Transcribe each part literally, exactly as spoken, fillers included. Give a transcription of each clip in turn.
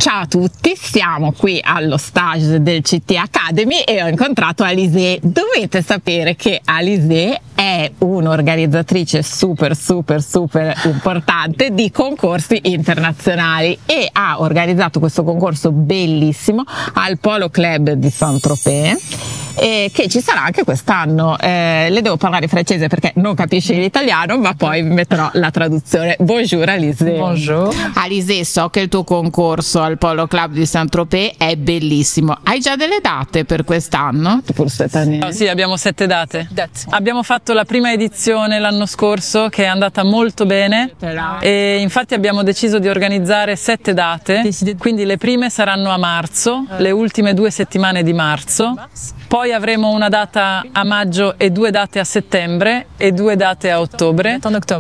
Ciao a tutti, siamo qui allo stage del C T Academy e ho incontrato Alizée. Dovete sapere che Alizée è un'organizzatrice super super super importante di concorsi internazionali e ha organizzato questo concorso bellissimo al Polo Club di Saint-Tropez, e che ci sarà anche quest'anno. Eh, le devo parlare francese perché non capisce l'italiano, ma poi vi metterò la traduzione. Bonjour Alizée. Bonjour. Alizée, so che il tuo concorso al Polo Club di Saint-Tropez è bellissimo. Hai già delle date per quest'anno? Oh, sì, abbiamo sette date. Abbiamo fatto la prima edizione l'anno scorso che è andata molto bene e infatti abbiamo deciso di organizzare sette date, quindi le prime saranno a marzo, le ultime due settimane di marzo. Poi avremo una data a maggio e due date a settembre e due date a ottobre.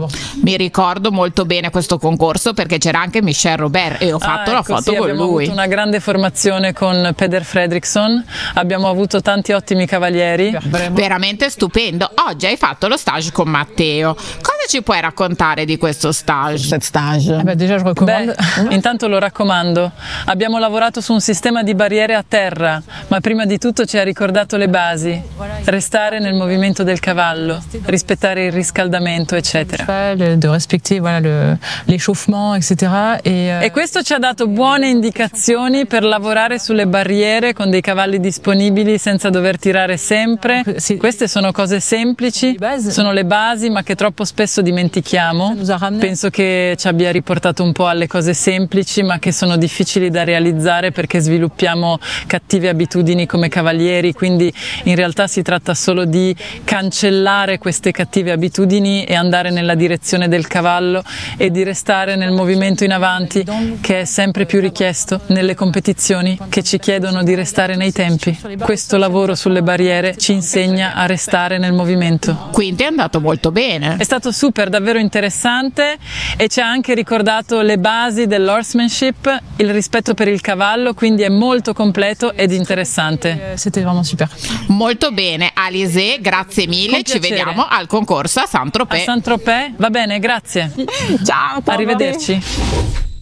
Mi ricordo molto bene questo concorso perché c'era anche Michel Robert e ho fatto ah, la ecco, foto sì, con abbiamo lui. Abbiamo avuto una grande formazione con Peder Fredriksson, abbiamo avuto tanti ottimi cavalieri. Veramente stupendo. Oggi hai fatto lo stage con Matteo. Cosa ci puoi raccontare di questo stage? stage. Eh beh, beh, intanto lo raccomando. Abbiamo lavorato su un sistema di barriere a terra, ma prima di tutto ci ha ricordato le basi, restare nel movimento del cavallo, rispettare il riscaldamento, eccetera. De respecter voilà, l'échauffement, eccetera. E, e questo ci ha dato buone indicazioni per lavorare sulle barriere con dei cavalli disponibili senza dover tirare sempre. Queste sono cose semplici, sono le basi, ma che troppo spesso dimentichiamo. Penso che ci abbia riportato un po' alle cose semplici, ma che sono difficili da realizzare perché sviluppiamo cattive abitudini come cavalieri, quindi in realtà si tratta solo di cancellare queste cattive abitudini e andare nella direzione del cavallo e di restare nel movimento in avanti, che è sempre più richiesto nelle competizioni che ci chiedono di restare nei tempi. Questo lavoro sulle barriere ci insegna a restare nel movimento. Quindi è andato molto bene. È stato super, davvero interessante e ci ha anche ricordato le basi dell'horsemanship, il rispetto per il cavallo, quindi è molto completo ed interessante. C'était vraiment super. Molto bene, Alizée, grazie mille, ci vediamo al concorso a Saint-Tropez. A Saint-Tropez? Va bene, grazie. Ciao, arrivederci.